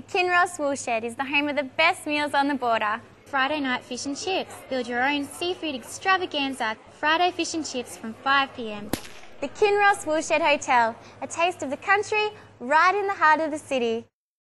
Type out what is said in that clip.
Kinross Woolshed is the home of the best meals on the border. Friday night fish and chips. Build your own seafood extravaganza. Friday fish and chips from 5 p.m. The Kinross Woolshed Hotel, a taste of the country right in the heart of the city.